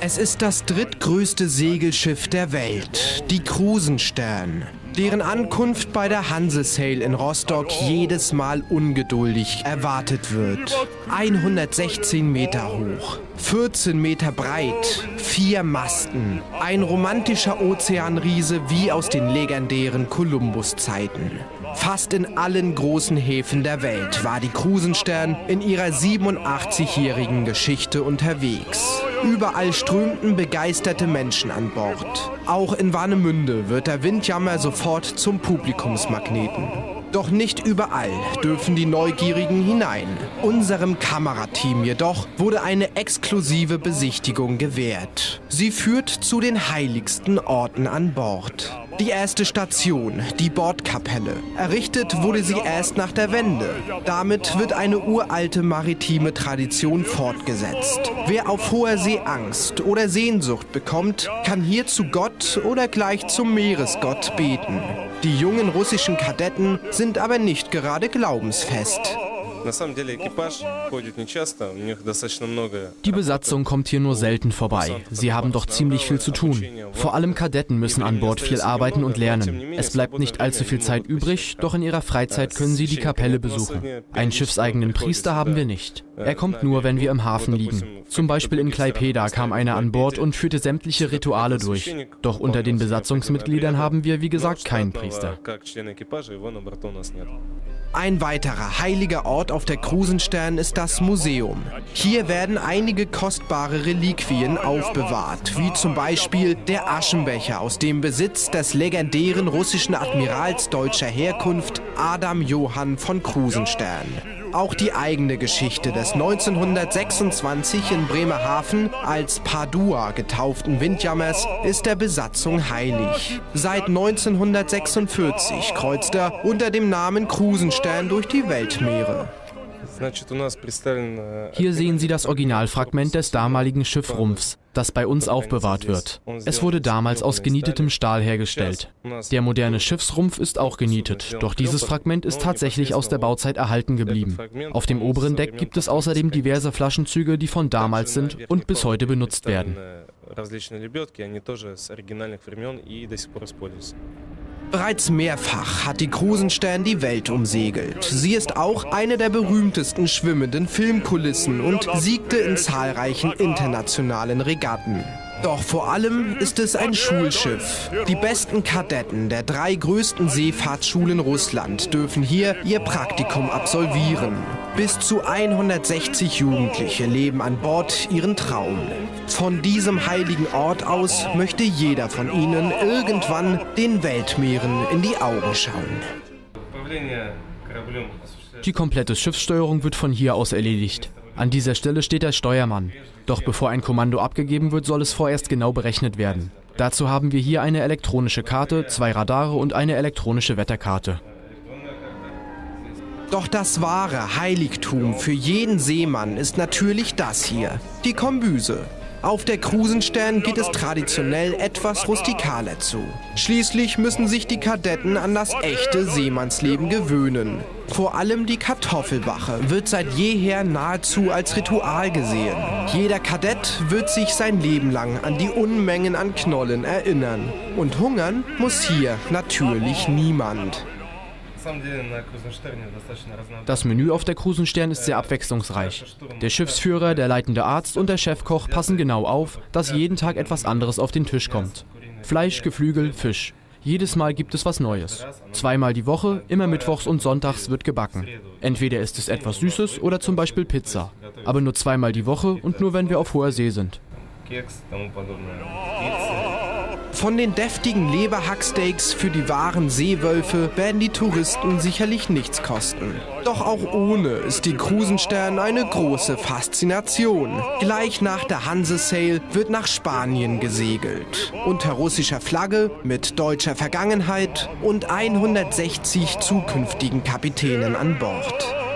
Es ist das drittgrößte Segelschiff der Welt, die Krusenstern, deren Ankunft bei der Hanse-Sail in Rostock jedes Mal ungeduldig erwartet wird. 116 Meter hoch, 14 Meter breit, 4 Masten, ein romantischer Ozeanriese wie aus den legendären Kolumbus-Zeiten. Fast in allen großen Häfen der Welt war die Krusenstern in ihrer 87-jährigen Geschichte unterwegs. Überall strömten begeisterte Menschen an Bord. Auch in Warnemünde wird der Windjammer sofort zum Publikumsmagneten. Doch nicht überall dürfen die Neugierigen hinein. Unserem Kamerateam jedoch wurde eine exklusive Besichtigung gewährt. Sie führt zu den heiligsten Orten an Bord. Die erste Station, die Bordkapelle. Errichtet wurde sie erst nach der Wende. Damit wird eine uralte maritime Tradition fortgesetzt. Wer auf hoher See Angst oder Sehnsucht bekommt, kann hier zu Gott oder gleich zum Meeresgott beten. Die jungen russischen Kadetten sind aber nicht gerade glaubensfest. Die Besatzung kommt hier nur selten vorbei. Sie haben doch ziemlich viel zu tun. Vor allem Kadetten müssen an Bord viel arbeiten und lernen. Es bleibt nicht allzu viel Zeit übrig, doch in ihrer Freizeit können sie die Kapelle besuchen. Einen schiffseigenen Priester haben wir nicht. Er kommt nur, wenn wir im Hafen liegen. Zum Beispiel in Klaipėda kam einer an Bord und führte sämtliche Rituale durch. Doch unter den Besatzungsmitgliedern haben wir, wie gesagt, keinen Priester. Ein weiterer heiliger Ort auf der Krusenstern ist das Museum. Hier werden einige kostbare Reliquien aufbewahrt, wie zum Beispiel der Aschenbecher aus dem Besitz des legendären russischen Admirals deutscher Herkunft Adam Johann von Krusenstern. Auch die eigene Geschichte des 1926 in Bremerhaven als Padua getauften Windjammers ist der Besatzung heilig. Seit 1946 kreuzt er unter dem Namen Krusenstern durch die Weltmeere. Hier sehen Sie das Originalfragment des damaligen Schiffrumpfs, das bei uns aufbewahrt wird. Es wurde damals aus genietetem Stahl hergestellt. Der moderne Schiffsrumpf ist auch genietet, doch dieses Fragment ist tatsächlich aus der Bauzeit erhalten geblieben. Auf dem oberen Deck gibt es außerdem diverse Flaschenzüge, die von damals sind und bis heute benutzt werden. Bereits mehrfach hat die Krusenstern die Welt umsegelt. Sie ist auch eine der berühmtesten schwimmenden Filmkulissen und siegte in zahlreichen internationalen Regatten. Doch vor allem ist es ein Schulschiff. Die besten Kadetten der 3 größten Seefahrtsschulen Russland dürfen hier ihr Praktikum absolvieren. Bis zu 160 Jugendliche leben an Bord ihren Traum. Von diesem heiligen Ort aus möchte jeder von ihnen irgendwann den Weltmeeren in die Augen schauen. Die komplette Schiffssteuerung wird von hier aus erledigt. An dieser Stelle steht der Steuermann. Doch bevor ein Kommando abgegeben wird, soll es vorerst genau berechnet werden. Dazu haben wir hier eine elektronische Karte, 2 Radare und eine elektronische Wetterkarte. Doch das wahre Heiligtum für jeden Seemann ist natürlich das hier, die Kombüse. Auf der Krusenstern geht es traditionell etwas rustikaler zu. Schließlich müssen sich die Kadetten an das echte Seemannsleben gewöhnen. Vor allem die Kartoffelwache wird seit jeher nahezu als Ritual gesehen. Jeder Kadett wird sich sein Leben lang an die Unmengen an Knollen erinnern. Und hungern muss hier natürlich niemand. Das Menü auf der Krusenstern ist sehr abwechslungsreich. Der Schiffsführer, der leitende Arzt und der Chefkoch passen genau auf, dass jeden Tag etwas anderes auf den Tisch kommt. Fleisch, Geflügel, Fisch. Jedes Mal gibt es was Neues. 2-mal die Woche, immer mittwochs und sonntags wird gebacken. Entweder ist es etwas Süßes oder zum Beispiel Pizza. Aber nur 2-mal die Woche und nur wenn wir auf hoher See sind. Von den deftigen Leberhacksteaks für die wahren Seewölfe werden die Touristen sicherlich nichts kosten. Doch auch ohne ist die Krusenstern eine große Faszination. Gleich nach der Hanse-Sail wird nach Spanien gesegelt. Unter russischer Flagge, mit deutscher Vergangenheit und 160 zukünftigen Kapitänen an Bord.